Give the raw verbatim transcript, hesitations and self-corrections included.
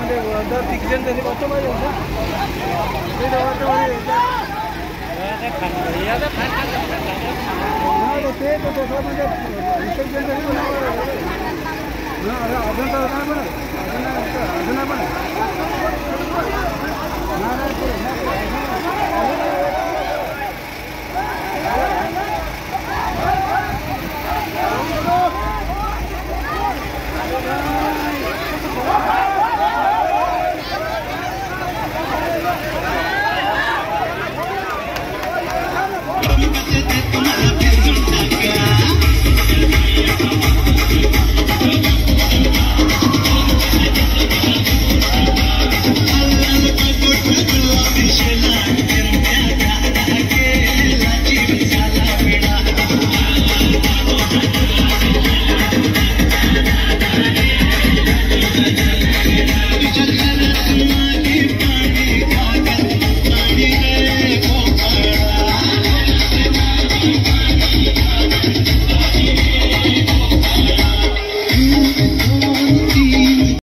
म्हणजे दर तिकीजन तरी वाटतं पाहिजे ना ते वाटतं पाहिजे ते तो त्याचा म्हणजे विसर्जन तरी पण अरे अजून तर नाही पण अजून अजून नाही पण नाही